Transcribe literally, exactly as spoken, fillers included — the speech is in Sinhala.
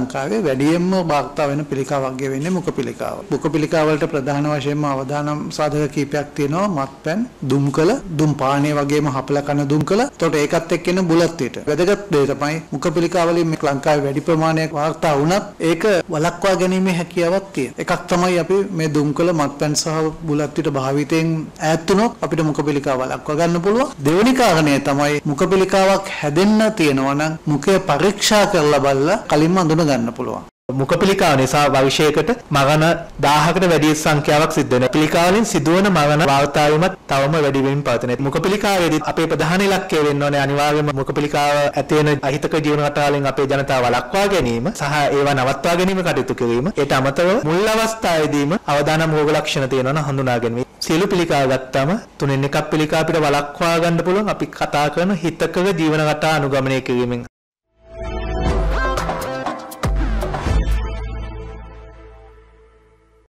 ලංකාවේ වැඩියෙන්ම වාර්තා වෙන පිළිකා වර්ගය වෙන්නේ මුඛ පිළිකාව. මුඛ පිළිකාව වලට ප්‍රධාන වශයෙන්ම අවදානම් සාධක කීපයක් තියෙනවා. මත්පැන්, දුම්කල, දුම් පානීය වගේම හපල කන දුම්කල. එතකොට ඒකත් එක්ක එන බුලත් ඊට. වැදගත් දේ තමයි මුඛ පිළිකා වලින් මේ ලංකාවේ වැඩි ප්‍රමාණයක් වාර්තා වුණත් ඒක වළක්වා ගැනීමේ හැකියාවක් තියෙන. එකක් තමයි අපි මේ දුම්කල, මත්පැන් සහ බුලත් ඊට භාවිතයෙන් ඈත් වුණොත් අපිට මුඛ පිළිකාව වළක්වා ගන්න පුළුවන්. දෙවෙනි කාරණය තමයි මුඛ පිළිකාවක් හැදෙන්න තියෙනවා නම් මුඛය පරීක්ෂා කරලා බලලා කලින්ම අඳුන ගන්න පුළුවන්. මුඛ පිළිකාව නිසා වර්ෂයකට මරණ දහයකට වැඩි සංඛ්‍යාවක් සිද්ධ වෙනවා. පිළිකාවලින් සිදුවන මරණ වාර්තා වීමත් තවම වැඩි වෙමින් පවතින. මුඛ පිළිකාවේදී අපේ ප්‍රධාන ඉලක්කය වෙන්න ඕනේ අනිවාර්යයෙන්ම මුඛ පිළිකාව ඇති වෙන අහිතක ජීවන රටාවලින් අපේ ජනතාව වළක්වා ගැනීම සහ ඒවා නවත්වා ගැනීම කටයුතු කිරීම. ඒට අමතරව මුල් අවස්ථාවේදීම අවදානම් රෝග ලක්ෂණ තියෙනවා නම් හඳුනා ගැනීම. සියලු පිළිකාව ගත්තම තුනෙන් එකක් පිළිකාව අපිට වළක්වා ගන්න පුළුවන් අපි කතා කරන හිතකර ජීවන රටා අනුගමනය කිරීමෙන්.